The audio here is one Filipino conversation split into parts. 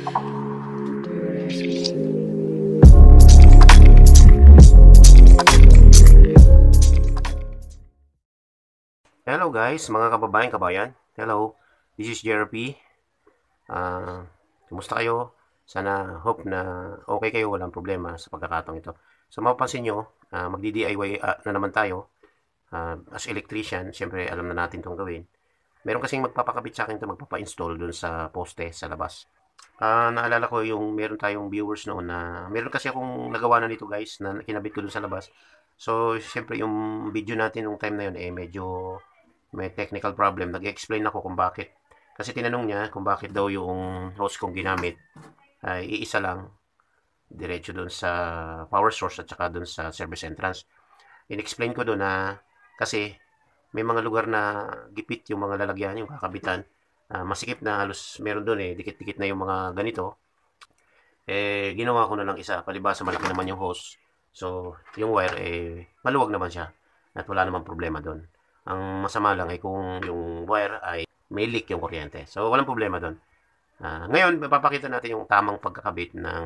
Hello guys, mga kababayan. Hello, this is JRP. Kumusta kayo? Sana hope na okay kayo, walang problema sa pagkakataong ito. So mapapansin nyo, magdi-DIY na naman tayo. As electrician, siyempre alam na natin itong gawin. Meron kasing magpapakabit sa akin ito, magpapa-install dun sa poste sa labas. Naalala ko yung meron tayong viewers noon na meron kasi akong nagawa na nito guys na kinabit ko dun sa labas. So siyempre yung video natin nung time na yun medyo may technical problem. Nag-explain ako kung bakit. Kasi tinanong niya kung bakit daw yung hose kong ginamit ay iisa lang diretso doon sa power source at saka doon sa service entrance. In-explain ko doon na kasi may mga lugar na gipit yung mga lalagyan, yung kakabitan. Masikip na halos meron doon dikit-dikit na yung mga ganito. Ginawa ko na lang isa. Palibasa malaki naman yung hose. So, yung wire maluwag naman siya. At wala namang problema doon. Ang masama lang ay kung yung wire ay may leak yung kuryente. So, walang problema doon. Ngayon, mapapakita natin yung tamang pagkakabit ng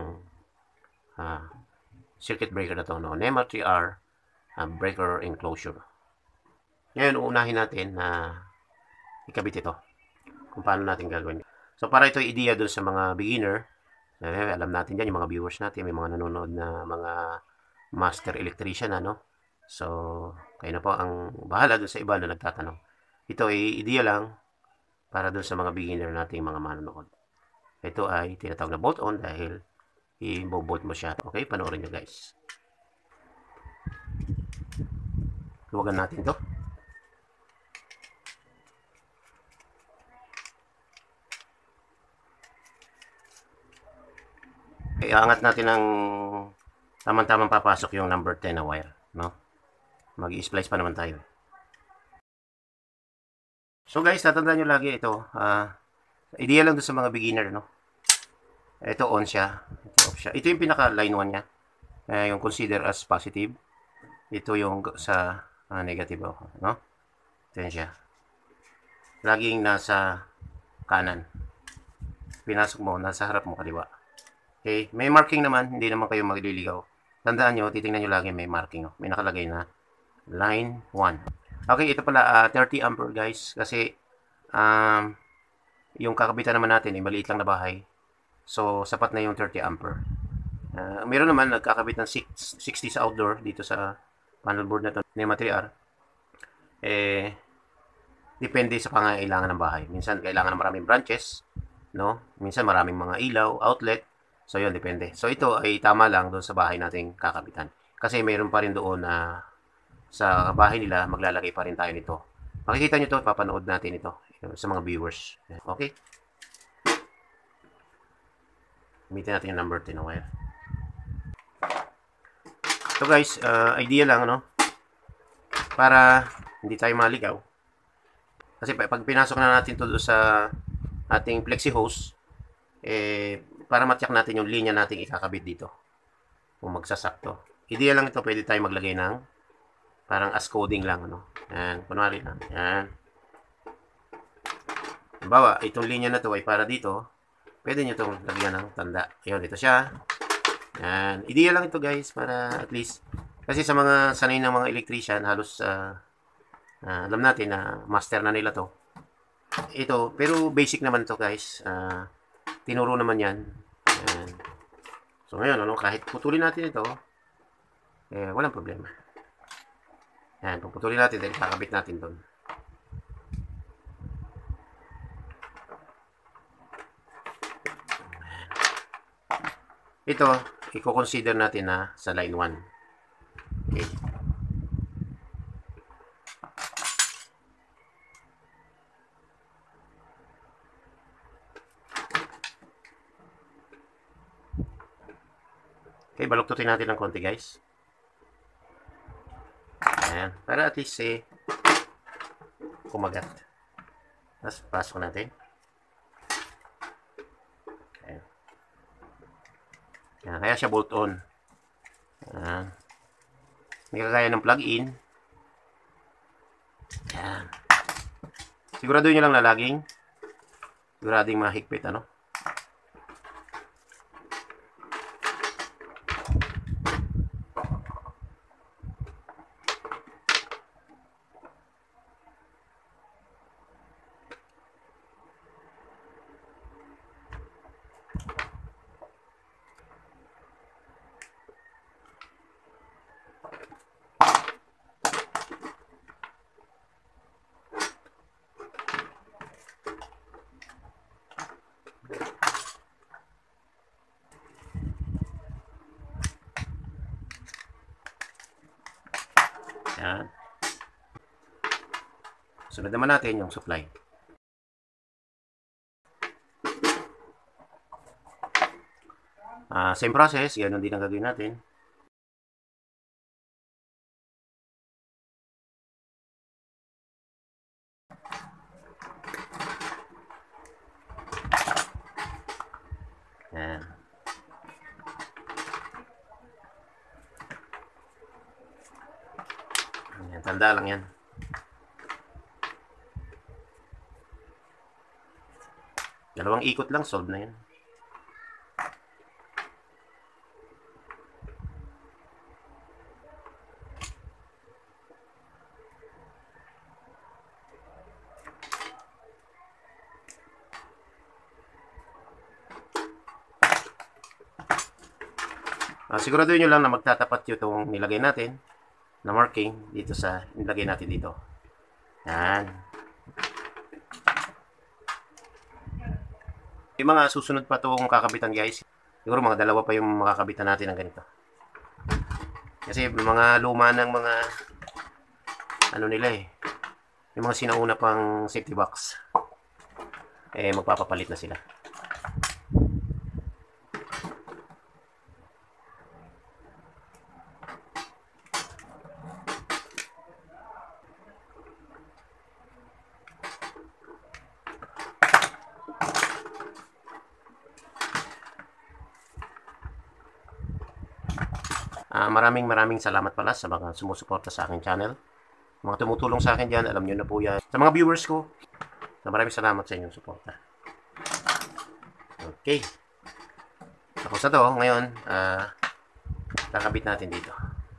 circuit breaker na to, no? NEMA 3R breaker enclosure. Ngayon, uunahin natin na ikabit ito. Kung paano natin gagawin. So, para ito idea doon sa mga beginner, alam natin yan, yung mga viewers natin, may mga nanonood na mga master electrician, ano? So, kayo na po ang bahala doon sa iba na nagtatanong. Ito ay idea lang para doon sa mga beginner nating mga manonood. Ito ay tinatawag na bolt-on dahil i-bolt mo siya. Okay, panoorin nyo guys. Luwagan natin to. Iangat natin ng tamang-tamang papasok yung number 10 na wire, no? Mag-i-splice pa naman tayo. So guys, tatandaan nyo lagi ito. Idea lang doon sa mga beginner, no? Ito on siya. Ito off siya. Ito yung pinaka line 1 niya. Yung consider as positive. Ito yung sa negative, no? Ito yan siya. Laging nasa kanan. Pinasok mo, nasa harap mo kaliwa. Okay, may marking naman, hindi naman kayo magliligaw. Tandaan nyo, titingnan nyo lagi may marking. May nakalagay na line 1. Okay, ito pala 30 ampere guys. Kasi yung kakabitan naman natin ay maliit lang na bahay. So, sapat na yung 30 ampere. Meron naman nagkakabit ng 60 sa outdoor dito sa panel board na to, NEMA 3R. Depende sa pangailangan ng bahay. Minsan kailangan ng maraming branches, no? Minsan maraming mga ilaw, outlet. So, yun, depende. So, ito ay tama lang doon sa bahay nating kakabitan. Kasi mayroon pa rin doon na sa bahay nila, maglalagay pa rin tayo nito. Makikita nyo to, papanood natin ito sa mga viewers. Okay? Gamitin natin yung number 10 na wire. So guys, idea lang, ano? Para hindi tayo maligaw. Kasi pag pinasok na natin to sa ating flexi hose, para matyak natin yung linya nating ikakabit dito. Kung magsasakto. Idea lang ito, pwede tayo maglagay ng parang as coding lang, ano. Yan, kunwari lang. Yan. Halimbawa, itong linya na to ay para dito. Pwede nyo itong lagyan ng tanda. Ayun, ito siya. Yan. Idea lang ito guys, para at least. Kasi sa mga sanay ng mga electrician, halos alam natin na master na nila to. Ito, pero basic naman to guys. Tinuro naman yan. Yan. So ngayon, ano, kahit putulin natin ito, walang problema. Yan, puputulin natin dahil kakabit natin doon. Ito, i-consider natin na sa line 1. Okay. Okay, baluktutin natin ng konti guys. Ayan, para at least kumagat. Tapos pasok natin. Ayan. Ayan, kaya siya bolt on. Ayan. Hindi kagaya ng plug-in. Ayan. Siguraduhin nyo lang na laging sigurading mahigpit, ano? Sunod naman natin yung supply. Same process, ganun din ang gagawin natin. Yan. Yan, tanda lang yan. Dalawang ikot lang, solve na yan. Siguraduhin nyo lang na magtatapat yung itong nilagay natin na marking dito sa nilagay natin dito. Yan. Yung mga susunod pa itong kakabitan guys. Siguro mga dalawa pa yung makakabitan natin ng ganito. Kasi mga luma ng mga ano nila eh. Yung mga sinauna pang safety box. Magpapapalit na sila. Maraming salamat pala sa mga sumusuporta sa aking channel. Mga tumutulong sa akin dyan, alam nyo na po yan. Sa mga viewers ko, maraming salamat sa inyong suporta. Okay. Tapos na to, ngayon, kakabit natin dito.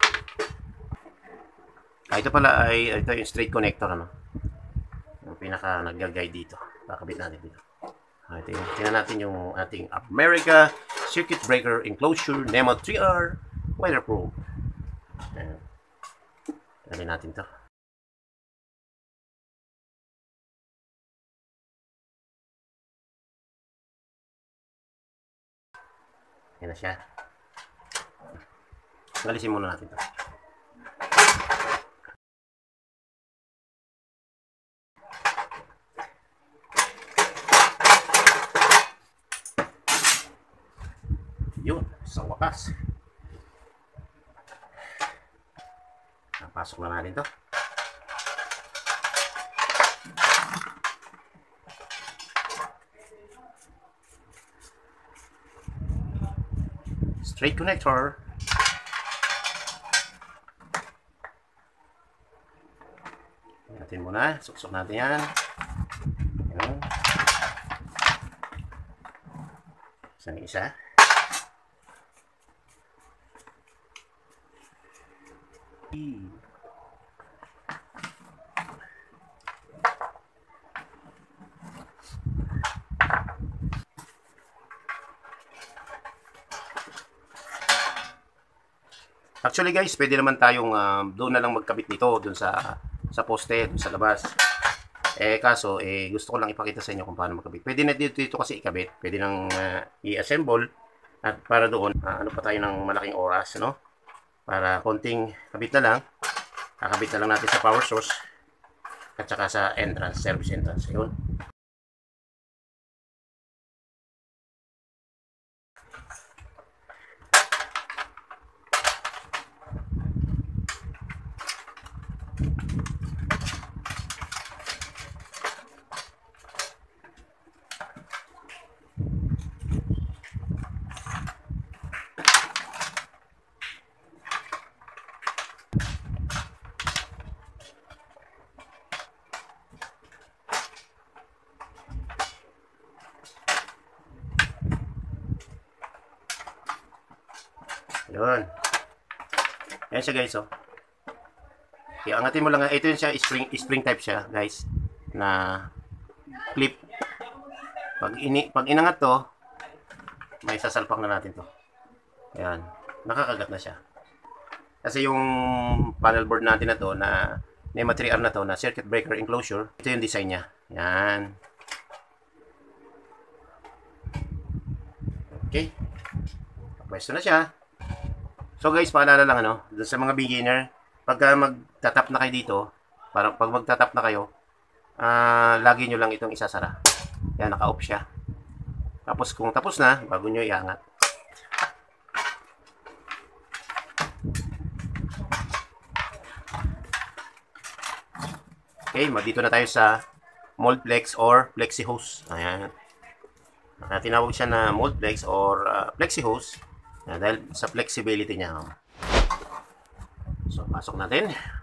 Ito pala ay ito yung straight connector, ano? Yung pinaka nag-guide dito. Kakabit natin dito. Tingnan natin yung ating America Circuit Breaker Enclosure NEMA 3R Weatherproof. Dali natin to. Yan na siya. Galisin muna natin to. Yun, sa wakas. Pasok na natin to. Straight connector. Natin muna, suksok natin yan. Yan. Isang isa. Actually guys, pwede naman tayong doon na lang magkabit nito doon sa poste, doon sa labas. Kaso gusto ko lang ipakita sa inyo kung paano magkabit. Pwede na dito kasi ikabit, pwede nang i-assemble at para doon ano pa tayo ng malaking oras, no? Para konting kabit na lang. Kakabit na lang natin sa power source at saka sa entrance, service entrance. Ayun. Yun. Ayan siya guys, oh. Angatin mo lang, ito yun siya, spring type siya guys, na clip. Pag inangat to, may sasalpak na natin to. Ayan, nakakagat na siya. Kasi yung panel board natin na to, na NEMA 3R na to, na circuit breaker enclosure, ito yung design niya. Ayan. Okay. Pwesto na siya. So guys, paalala lang sa mga beginner, pagka magtatap na kayo dito, pag magtatap na kayo, lagi nyo lang itong isasara. Yan, naka-off siya. Tapos kung tapos na, bago nyo iangat. Okay, dito na tayo sa Moldflex or Flexi Hose. Ayan. Tinawag siya na Moldflex or Flexi Hose dahil sa flexibility niya. So, pasok natin.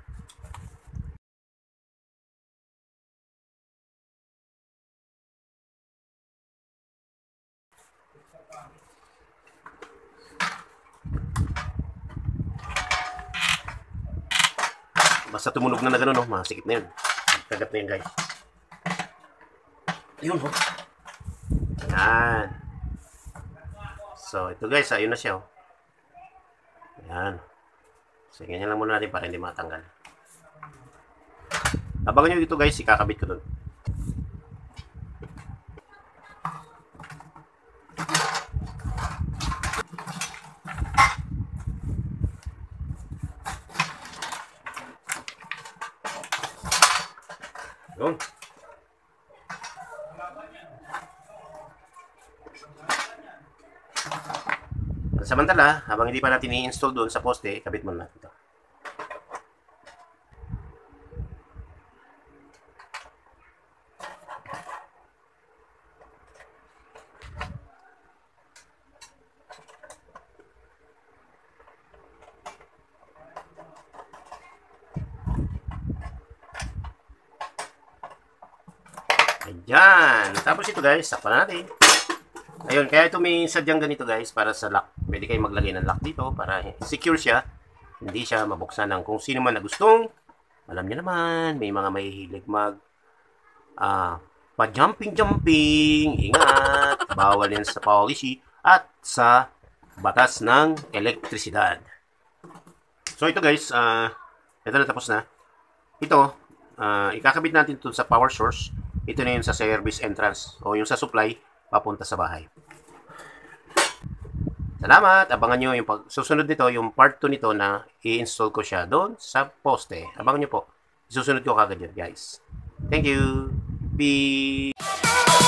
Basta tumunog na gano'n, no? Masikip na yun. Kagat na yun, guys. Ayun, ho. Ayan. So, ito guys, ayun na siya, oh. Ayan. So, ganyan lang muna natin para hindi matanggal. Abangan nyo dito guys, ikakabit ko doon. Yun. Samantala, habang hindi pa natin i-install doon sa poste, kabit muna natin ito. Ayan. Tapos ito guys, sakpan natin. Ayun, kaya ito may sadyang ganito guys para sa lock. Pwede kayo maglagay ng lock dito para secure siya. Hindi siya mabuksan ng kung sino man na gustong. Alam niyo naman, may mga mahihilig pa-jumping. Ingat. Bawal yan sa policy at sa batas ng elektrisidad. So ito guys, ito na tapos na. Ito, ikakabit natin ito sa power source. Ito na yun sa service entrance o yung sa supply papunta sa bahay. Salamat! Abangan nyo yung susunod nito, yung part 2 nito na i-install ko siya doon sa poste. Abangan nyo po. Susunod ko kagad yun, guys. Thank you! Peace!